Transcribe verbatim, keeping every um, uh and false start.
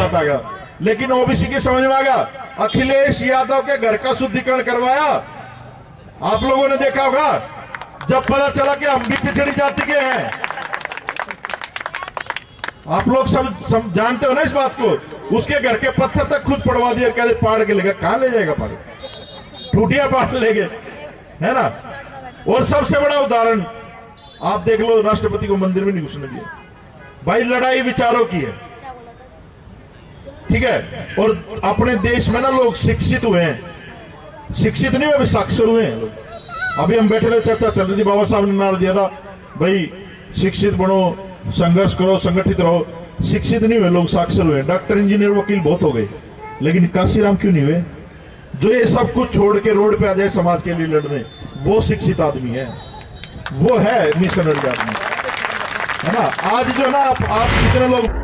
बात आ गया। लेकिन ओबीसी की समझ में आ गया, अखिलेश यादव के घर का शुद्धिकरण करवाया। आप लोगों ने देखा होगा, जब पता चला कि हम भी पिछड़ी जाति के हैं, आप लोग सब, सब जानते हो ना इस बात को, उसके घर के पत्थर तक खुद पड़वा दिया, कहते पाड़ के लेगा। कहां ले जाएगा पाड़? टूटिया पाड़ ले गए, है ना। और सबसे बड़ा उदाहरण आप देख लो, राष्ट्रपति को मंदिर में नहीं घुसने दिया। भाई लड़ाई विचारों की है, ठीक है। और अपने देश में ना लोग शिक्षित हुए हैं, शिक्षित नहीं हुए, साक्षर हुए हैं लोग। अभी हम बैठे थे, चर्चा चल रही थी, बाबा साहब ने नारा दिया था, भाई शिक्षित बनो, संघर्ष करो, संगठित रहो। शिक्षित नहीं हुए लोग, साक्षर हुए। डॉक्टर, इंजीनियर, वकील बहुत हो गए, लेकिन काशीराम क्यों नहीं हुए? जो ये सब कुछ छोड़ के रोड पे आ जाए समाज के लिए लड़ने, वो शिक्षित आदमी है, वो है मिशनरी आदमी, है ना। आज जो ना आप, आप कितने लोग